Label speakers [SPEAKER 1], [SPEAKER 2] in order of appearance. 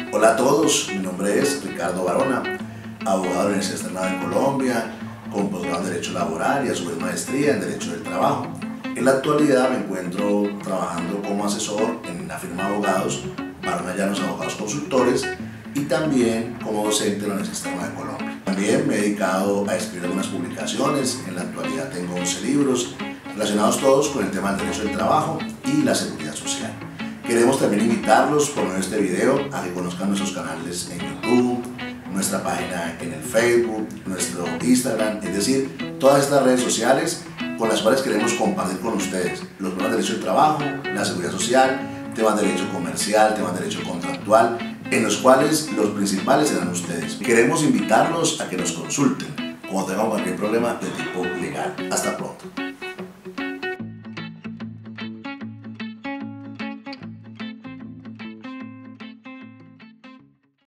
[SPEAKER 1] Hola a todos, mi nombre es Ricardo Barona, abogado de la Universidad Externada de Colombia, con posgrado en Derecho Laboral y a su vez maestría en Derecho del Trabajo. En la actualidad me encuentro trabajando como asesor en la firma de abogados Barona Llanos Abogados Consultores y también como docente en la Universidad Externada de Colombia. También me he dedicado a escribir algunas publicaciones, en la actualidad tengo 11 libros relacionados todos con el tema del derecho del trabajo y la seguridad social. Queremos también invitarlos por medio de este video a que conozcan nuestros canales en YouTube, nuestra página en el Facebook, nuestro Instagram, es decir, todas estas redes sociales con las cuales queremos compartir con ustedes los temas de derecho del trabajo, la seguridad social, temas de derecho comercial, temas de derecho contractual, en los cuales los principales serán ustedes. Queremos invitarlos a que nos consulten cuando tengan cualquier problema de tipo legal. Hasta pronto.